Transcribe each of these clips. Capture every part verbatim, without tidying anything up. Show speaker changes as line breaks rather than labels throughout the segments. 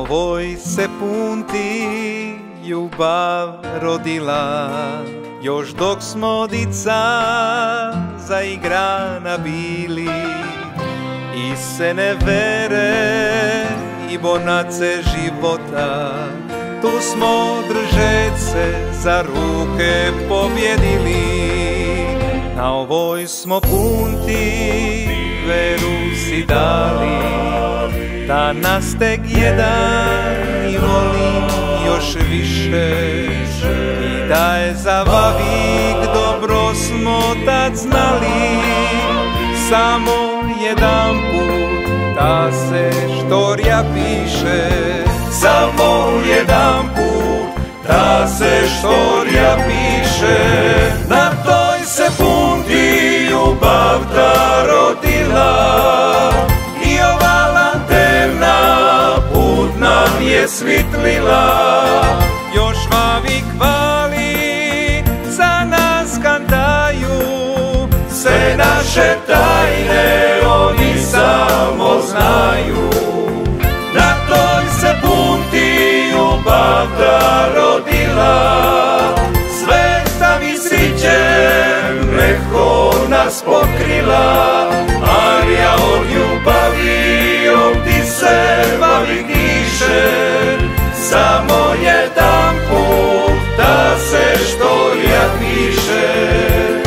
ovoj se punti ljubav rodila, još dok smo dica zaigrana bili. I sene vere i bonace života, tu smo držece za ruke pobjedili. Na ovoj smo punti veru si dali, da nas tek jedan i volim još više. I da je za vavik dobro smo tad znali, samo jedan put ta se štorija piše. Samo jedan put ta se štorija piše. Na toj se punti ljubav ta rodila, i ova lanterna put nam je svitlila. Još vavik hvali, za nas kantaju, sve naše tajne oni samo znaju. Na toj se punti ljubav ta rodila, sveta mi srićem mehko nas pokrila. Arija od ljubavi ovdje se vavik diše, samo jedan put ta se štorija piše.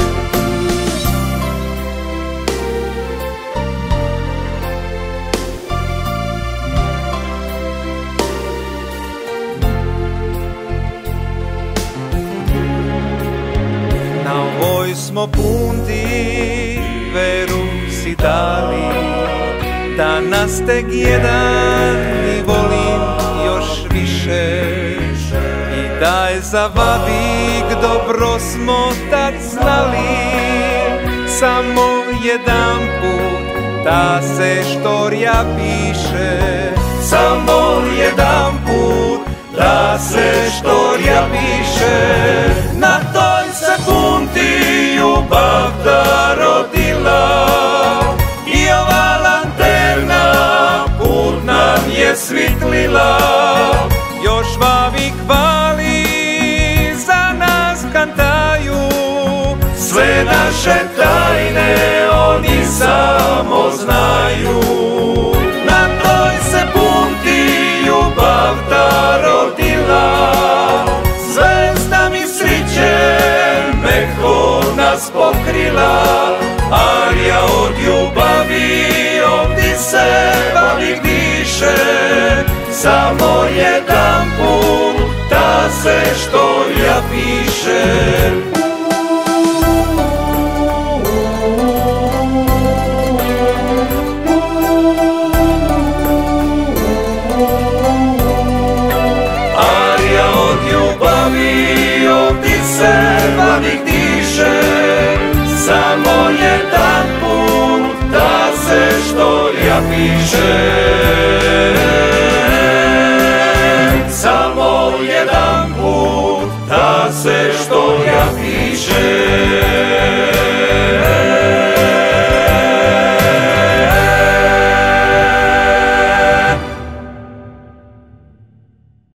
Na ovoj smo punti veru si dali, da nas tek jedan i volim još više. I da je za vavik dobro smo tad znali, samo jedan put ta se štorija piše. Samo jedan put ta se štorija piše. Na toj se punti ljubav ta rodila, i ova lanterna put nam je svitlila. Još vavik hvali, za nas kantaju, sve naše tajne oni samo znaju. Na toj se punti ljubav ta rodila, zvezda mi srićem mehko nas pokrila. Arija od ljubavi ovdje se vavik diše, samo jedan put ta se štorija piše.